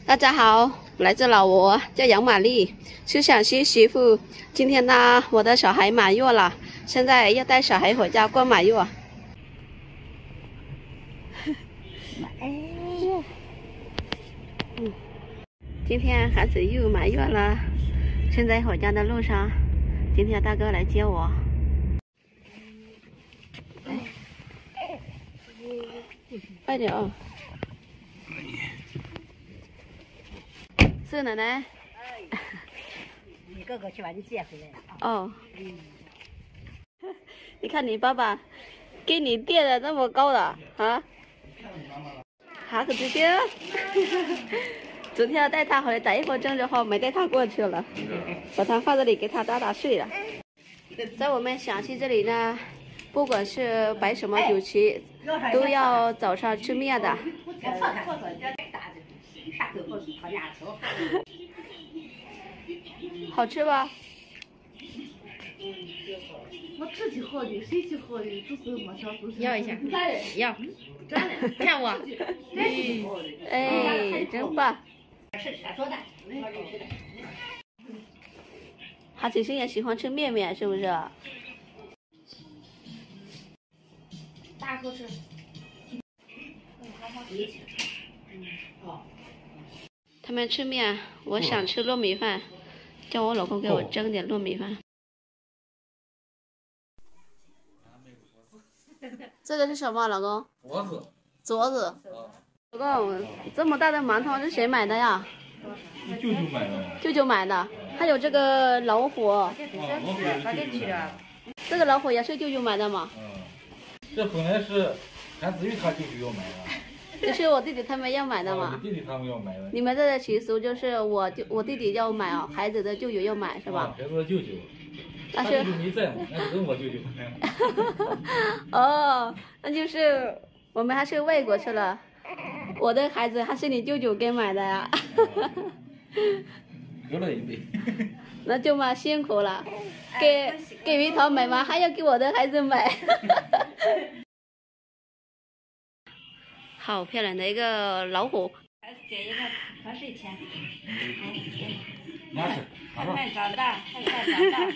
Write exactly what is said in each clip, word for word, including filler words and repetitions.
大家好，我来自老挝，叫杨玛丽，是陕西媳妇。今天呢，我的小孩满月了，现在要带小孩回家过满月。嗯，今天孩子又满月了，现在回家的路上，今天大哥来接我。快点哦！是奶奶。 你哥哥去把你接回来了。 哦。嗯。你看你爸爸给你垫的这么高的啊？还可这些。昨天要带他回来打一会儿针之后，没带他过去了，把他放这里给他打打睡了。在我们陕西这里呢，不管是摆什么酒席，都要早上吃面的。好吃吧？ 我吃起好的，谁去好的，就是没想都是。 要一下，要，看我， 哎，真棒！他其实也喜欢吃面面，是不是？ 大口吃。 他们吃面，我想吃糯米饭，叫我老公给我蒸点糯米饭。这个是什么，老公？ 镯子。 镯子。老公，这么大的馒头是谁买的呀？ 舅舅买的。 舅舅买的，还有这个老虎。这个老虎也是舅舅买的吗？ 嗯，这本来是韩子玉他舅舅要买的。 就是我弟弟他们要买的嘛。 哦、你弟弟他们要买的。 你们这个习俗就是我就我弟弟要买哦，孩子的舅舅要买是吧？ 啊、孩子的舅舅。 但是他舅舅没在嘛，那是跟我舅舅买。 哦，那就是我们还是外国去了。我的孩子还是你舅舅给买的呀。 隔了一辈。 那就嘛辛苦了，给给鱼头买嘛，还要给我的孩子买。好漂亮的一个老虎。 给一个瞌睡钱。 拿去。 还快长大，还快长大。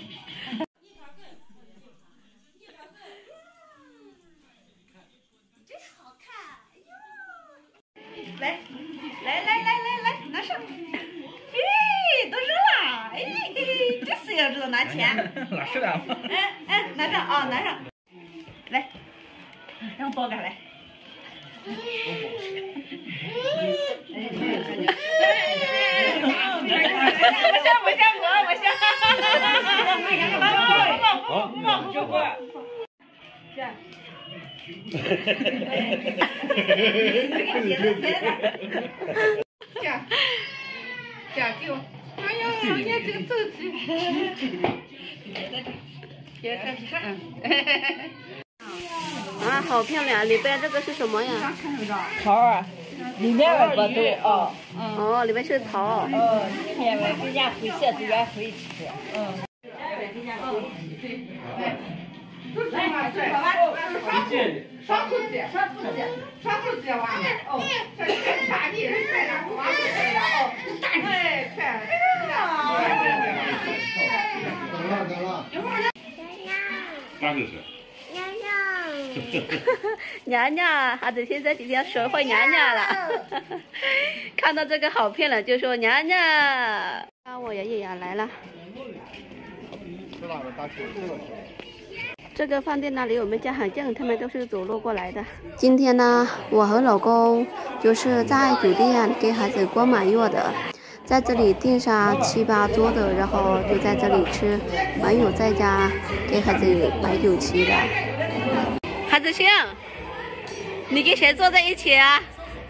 真好看！来，来来来来来，拿上。哎，都扔了！哎嘿嘿，这四个知道拿钱。 哪是的？ 哎哎，拿上啊，拿上。来，让我包干来。我想，我想，我我想。好，不忙不忙不忙。这样。这样，这样给我。哎呀，眼睛走起。别客气，嗯。 啊，好漂亮！里边这个是什么呀？ 桃儿，里面外边都哦。 哦，里面是桃。 哦，里面外人家会馅子原会吃。嗯。 双口子，双口子，双口子完了哦，这是啥的？快点，花子来了哦，哎，快！ 得了得了。 那就是。 娘娘，孩子现在今天学会娘娘了。看到这个好漂亮，就说娘娘。啊，我爷爷也来了。这个饭店呢离我们家很近，他们都是走路过来的。今天呢，我和老公就是在酒店给孩子过满月的，在这里订上七八桌的，然后就在这里吃，没有在家给孩子摆酒席的。孩子星，你跟谁坐在一起啊？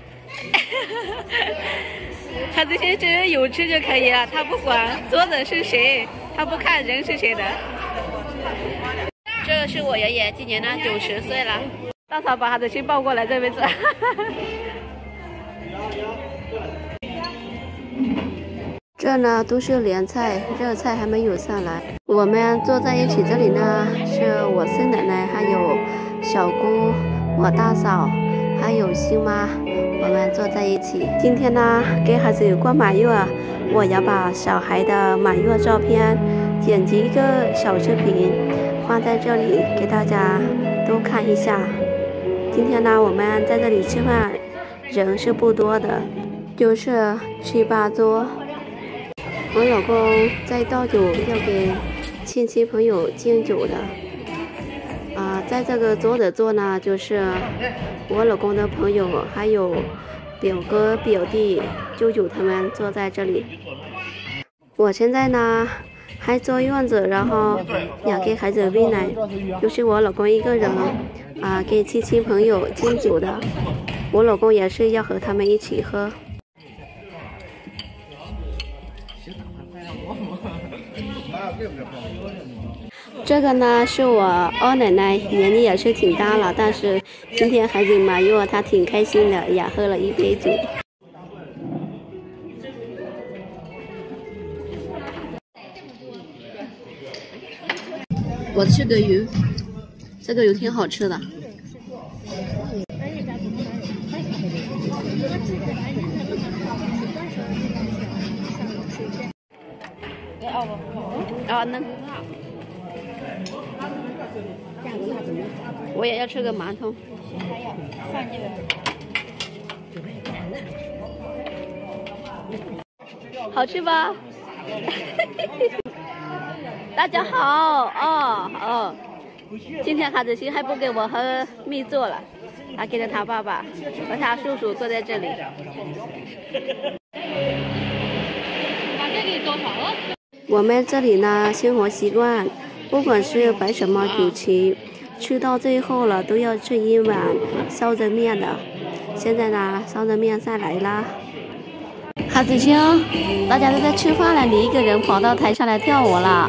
孩子星只要有吃就可以了，他不管桌子是谁，他不看人是谁的。这是我爷爷，今年呢九十岁了，大嫂把孩子星抱过来这边坐。这呢都是凉菜，热菜还没有上来。我们坐在一起，这里呢是我孙奶奶，还有小姑、我大嫂，还有新妈、 我们坐在一起。今天呢，给孩子过满月，我要把小孩的满月照片剪辑一个小视频，放在这里给大家都看一下。今天呢，我们在这里吃饭，人是不多的，就是七八桌。我老公在倒酒，要给亲戚朋友敬酒的。啊、呃，在这个桌子坐呢，就是我老公的朋友，还有表哥、表弟、舅舅他们坐在这里。我现在呢还坐院子，然后也给孩子喂奶，就是我老公一个人啊、呃、给亲戚朋友敬酒的。我老公也是要和他们一起喝。这个呢是我二奶奶，年纪也是挺大了，但是今天孩子满月，她挺开心的，也喝了一杯酒。我吃个鱼，这个鱼挺好吃的。啊，能。我也要吃个馒头。好吃吧？大家好，哦哦，今天孩子欣还不给我和蜜做了，他给了他爸爸和他叔叔坐在这里。把这给多少了？我们这里呢，生活习惯，不管是摆什么酒席，吃到最后了都要吃一碗烧着面的。现在呢，烧着面上来啦。孩子兄，大家都在吃饭了，你一个人跑到台上来跳舞了。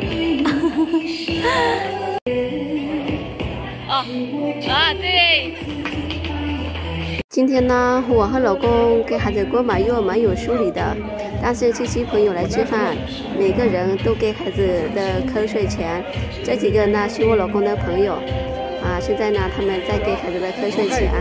哦，啊对。今天呢，我和老公给孩子过满月蛮有梳理的，但是亲戚朋友来吃饭，每个人都给孩子的瞌睡钱。这几个呢是我老公的朋友，啊，现在呢他们在给孩子的瞌睡钱。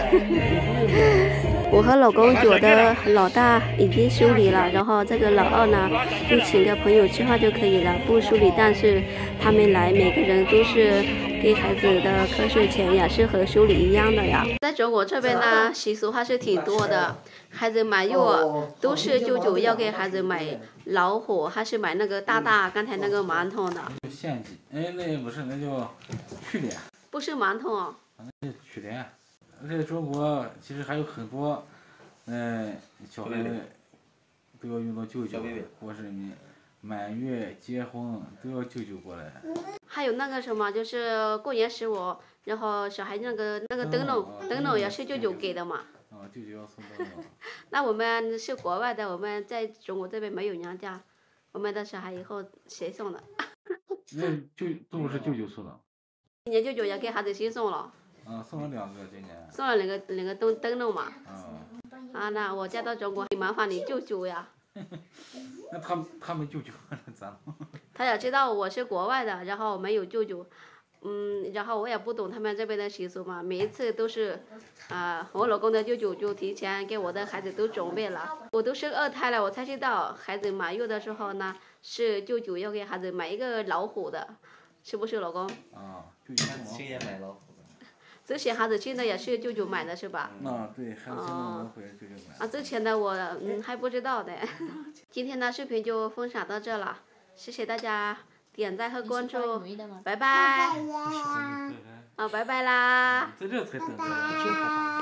我和老公觉得老大已经梳理了，然后这个老二呢就请个朋友吃饭就可以了，不梳理。但是他们来，每个人都是给孩子的瞌睡钱，也是和梳理一样的呀。在中国这边呢，习俗还是挺多的。孩子满月都是舅舅要给孩子买老虎，还是买那个大大刚才那个馒头的。 献祭，哎，那不是，那叫去脸。 不是馒头哦。 那是去脸。在中国其实还有很多，嗯、呃，小孩都要用到舅舅，或是你满月、结婚都要舅舅过来。 还有那个什么，就是过年十五，然后小孩那个那个灯笼，灯笼也是舅舅给的嘛。 啊，舅舅要送灯笼。 那我们是国外的，我们在中国这边没有娘家，我们的小孩以后谁送的？ 那就都是舅舅送的。 今年舅舅也给孩子新送了。 啊，送了两个今年。 送了两个两个灯灯笼嘛。 啊。 啊，那我嫁到中国，麻烦你舅舅呀。 那他们他们舅舅咋弄？ 他也知道我是国外的，然后没有舅舅，嗯，然后我也不懂他们这边的习俗嘛，每一次都是，啊、呃，我老公的舅舅就提前给我的孩子都准备了，我都生二胎了，我才知道孩子满月的时候呢，是舅舅要给孩子买一个老虎的，是不是老公？ 啊，舅舅亲也买老虎。 之前孩子亲的也是舅舅买的是吧？ 啊，对，孩子亲的我回舅舅买。 啊，之前的我嗯还不知道的。今天的视频就分享到这了，谢谢大家点赞和关注，拜拜。啊，拜拜啦。 在这才等着。